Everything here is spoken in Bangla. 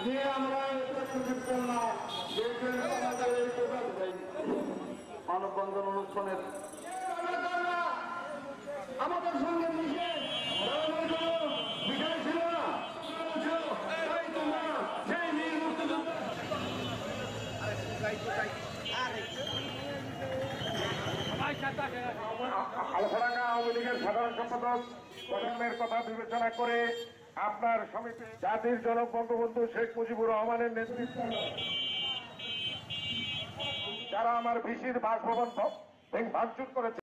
যে আমরা মানববন্ধন অনুষ্ঠানের আমাদের সঙ্গে মিশে বিষয় ছিল না, সেই বীর মুক্তিযোদ্ধা আলফাডাঙ্গা আওয়ামী লীগের সাধারণ সম্পাদক গঠনের কথা বিবেচনা করে আপনার সমিতি জাতির জনক বঙ্গবন্ধু শেখ মুজিবুর রহমানের নেতৃত্বে যারা আমার ভিসির বাসভবন ভাঙচুর করেছে